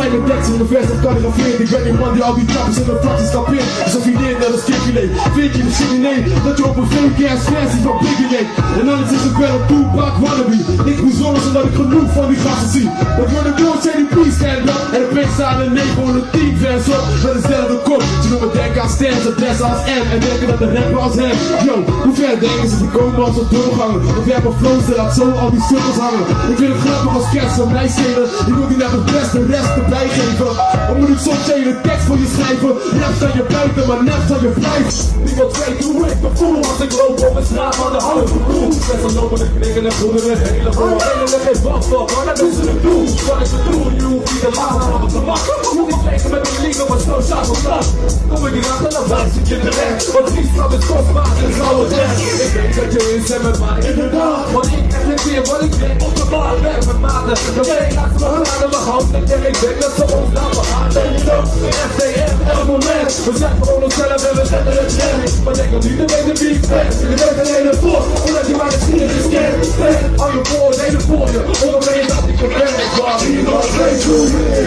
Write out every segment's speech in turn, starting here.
zijn met tekst in de vers en kalligrafeerd. Ik ben die man die al die trappers in de fracties kapeert. Alsof je leert net als kipfilet. Vind je de shit nee, dat je op een fake-ass versie van Biggie leek. En alles is ook wel een Tupac wannabe. Niks bijzonders omdat ik genoeg van die gasten zie. Dat wordt een woord, JDP stand up. En de best aan de 9 voor een 10 vers op. Met dezelfde kop. Ze noemen denken aan Stans, adres als M. En denken dat de rapper als hem. Yo, hoe ver denken ze die komen als een doorganger? Of jij hebt een flow, ze laat zo al die sukkels hangen. Ik vind het grappig als kerst van mij schelen. Ik wil die net het beste rest erbij geven. Dan moet ik soms een tekst voor je schrijven. Rap van je buiten, maar net van je vlijf. Niemand weet hoe ik me voel als ik loop op een straat van de handen. Best wel lopen de knikken en groenen en hele voor. Eindelijk geen wat voor, maar dat is het doel. Wat is het doel? Je hoeft niet te lachen op het gemak. Je moet niet vlezen met een link op een snowshout van slag. Kom ik erachter, dan wijs ik je terecht. Want die straf is kostbaar en zou het recht. Ik weet dat je inzet met mij, inderdaad. Want ik reflecteer wat ik denk op de bar. Werk met maten, dan ben ik achter me aan de hand. En ik denk dat ze ons laten gaan. En je know, FDM, elk moment. We zijn gewoon onszelf en we zetten het recht. Maar denk nog niet te weten wie ik ben. Je bent alleen een voor, omdat je maar de geschiedenis kent. Al je vooroordelen voor je, omdat ben je dat ik ben. Maar niemand weet hoe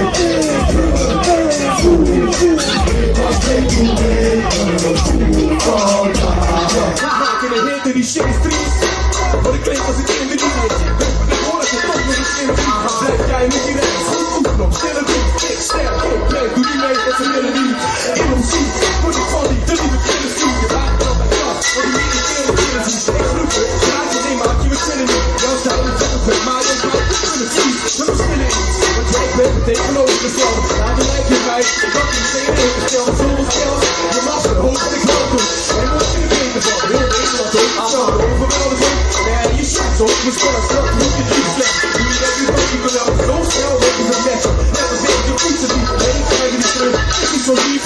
in de hit in die shit streets. Wat ik kreeg als ik in de liefde. Ik hoor dat je toch met iets in de liefde. Blijf jij niet direct goed oefenen op stille doet. Ik sterk, ik breek, doe die mee met z'n willen niet. In ons ziet, word ik van die te lieve kinderen zoek. Je raakt wel bij klas, want die niet in de kinderen ziet. Ik groep het, raak je niet, maak je me zinnen niet. Jouw stijl is het, maar je gaat kunnen zien. Dat is binnen iets, want jij bent het tegenovergestelde. Laat je lijkt je bij, ik had je meteen ingesteld. Zonder geld, je mag het hoog wat ik wel doe. En moet je de beter van, heel Nederland ook. Overweldigend, nee, je shit op. Mijn spel is dat, moet je niet slecht. Nu denk je dat je me wel zo snel weet je het net. Net als ik je fietsen niet, nee, ik krijg je niet terug. Is niet zo lief.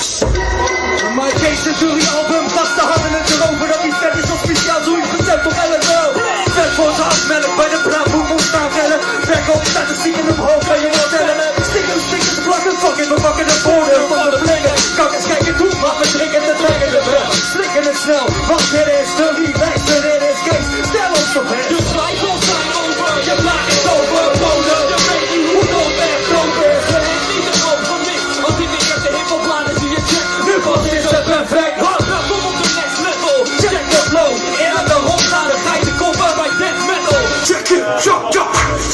Maar ik geef de jury album, vast te hangen het erover. Dat die vet is of speciaal, doe je gezet op LFL. Vet voor het afmelk, bij de bravo moet staan vellen. Werk op statistieken omhoog, kan je wel tellen. Stikken, plakken, fucking, we pakken de voordeel van de blengen. Kan eens kijken toe, maar we drinken te dringen de weg. Slikken het snel, want dit is de relax, dit is Kees. Stel ons op het. Je twijfels zijn over, je blaak is overboden. Je weet niet hoe het echt over is. Het is niet een overwinning, want die niet hebt de hiphopplanen die je checkt. Nu pas is het perfect. Kom op de next level, check the flow. In aan de rondgaande geiten koppen bij death metal. Check it, chop.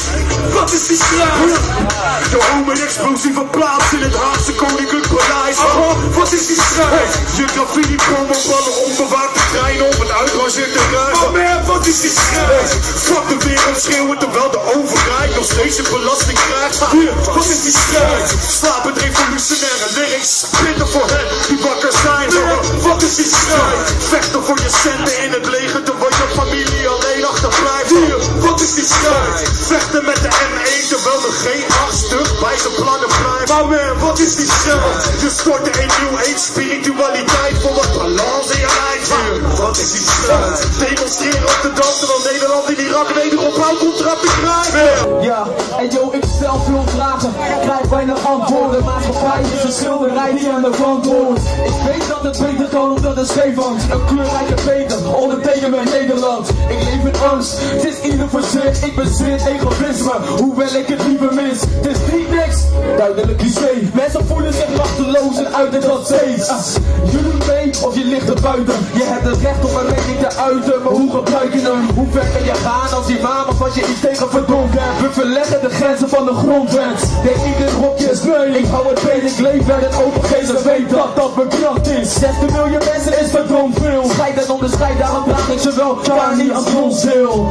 Wat is die strijd? De homer explosieve plaats in het Haagse Koninklijk Paleis. Wat is die strijd? Je graffiti promo ballen onbewaakte treinen op het uitgangsinterrein. Maar man, wat is die strijd? Fuck de wereld schreeuwen terwijl de overheid nog steeds een belasting krijgt. Wat is die strijd? Slapend revolutionaire lyrics, spitten voor hen die wakker zijn. Wat is die strijd? Vechten voor je centen in het leger terwijl je familie alleen achterblijft. Wat is die strijd? Vechten met de M1 terwijl de G8 stuk bij zijn plannen blijft. Maar man, wat is die strijd? Je stort in nieuw age spiritualiteit vol op balans in je lijf. Wat is die strijd? Demonstreren op de dans terwijl Nederland in Irak wederopbouw contracten krijgt. Ja, en yo, ik stel veel vragen, krijg weinig antwoorden. Maatschappij is een schilderij die aan de wand hoort. Ik weet dat het beter kan omdat het scheef hangt. Een kleurrijke beter, onderteken met Nederland. Ik leef in angst, het is ieder voor zich. Ik bezit egoïsme, hoewel ik het liever mis. Het is niet niks, duidelijk cliché. Mensen voelen zich machteloos en uit het wat steeds. Je doet mee of je ligt er buiten. Je hebt het recht om een mening te uiten, maar hoe gebruik je hem? Hoe ver kan je gaan als imam of als je iets tegen verdomd hebt? We verleggen de grenzen van de grondwet. Denk niet in hokjes, nee, ik hou het beter. Ik leef met het open geest en weet dat mijn kracht is. 60 miljoen mensen is verdomd veel. Scheid en onderscheid, daarom draag ik zowel Kani als Ronzeel.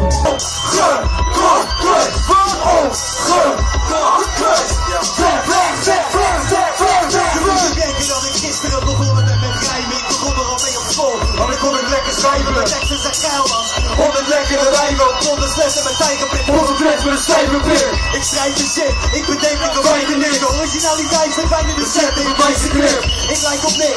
Lekkere rijmen, 100 flessen met tijgerpit, 100 fles met een cijferpit. Ik schrijf de shit, ik bedenk ik een wijde neer. De originaliteit verdwijnt in de set, ik wijs de grip. Ik lijk op niks,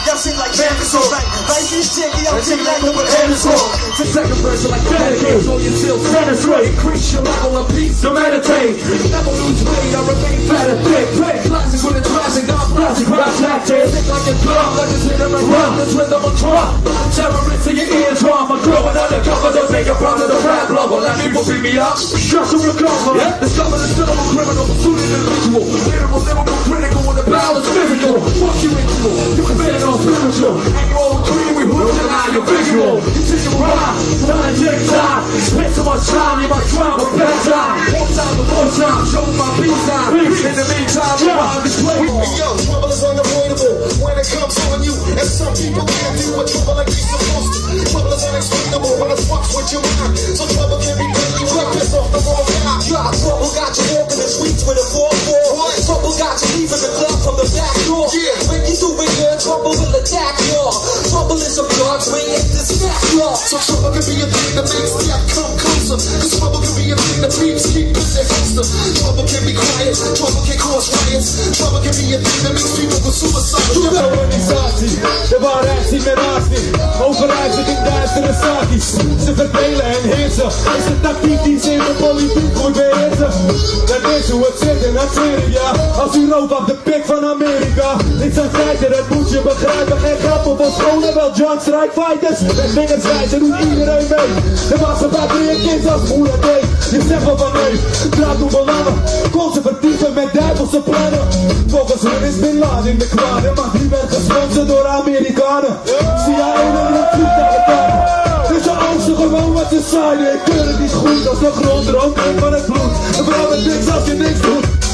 Y'all shit like Vanderbilt, right? Like this chick, y'all shit like up with Vanderbilt. The second verse like dedicated, so you still penetrate. Increase your level of peace, so meditate. Never lose weight, I remain fat and thick. Play classic with a classic, I'm classic. Rap tactic, think like a drum, let us hit them and run. This rhythm will drop. Terrorists in your eardrum, I'm growing undercover. Don't make a problem to the rap lover. Let people beat me up, stress to recover. Discover the still of a criminal, pursuit individual. Literal, lyrical, critical, and the balance physical. Fuck you into, you can fit it on spiritual. And you all agree, we hook and eye your visual. You take a ride, time to take time. Spend so much time, you might try but bad time. One time before time, show my peace time. In the meantime, you're on display. Yo, trouble is unavoidable when it comes on you. And some people can't deal with trouble like you're supposed to. Trouble is unexplainable when it's fucked with your mind. So trouble can be when you rip this off the wrong guy. Trouble got you walking the streets with a 4-4. Trouble got you leaving the club from the back door. When you doing good, trouble will attack y'all. Trouble is some drugs waiting to snap y'all. So trouble can be a thing that makes death come closer. Cause trouble can be a thing that peeps keep busy closer. Trouble can be quiet, trouble can cause riots. Trouble can be a thing that makes people go suicidal. Organisatie, de waarheid ziet men naast niet. Overheid zit in duistere zaakjes. Ze verdelen en heersen. Is de tactiek die ze in de politiek goed beheersen. Dat is hoe het zit en dat zweer ik ja. Als Europa op de pik van Amerika. Dit zijn feiten, dat moet je begrijpen. Geen grappen van scholen, wel junk strike fighters. Met vingers wijzen doet iedereen mee. De maatschappij voor je kind als moeder deed. Je zegt wel van nee, draad om belangen. Conservatieven met duivelse plannen. Volgens hun is Bin Laden de kwade. Maar die werd gesponsord door Amerikanen. CIA en een vliegtuigen. Dus je angsten gewoon wat ze zeiden. Ik keur het niet goed als de grond rookt van het bloed. Een vrouw met niks als je niks doet.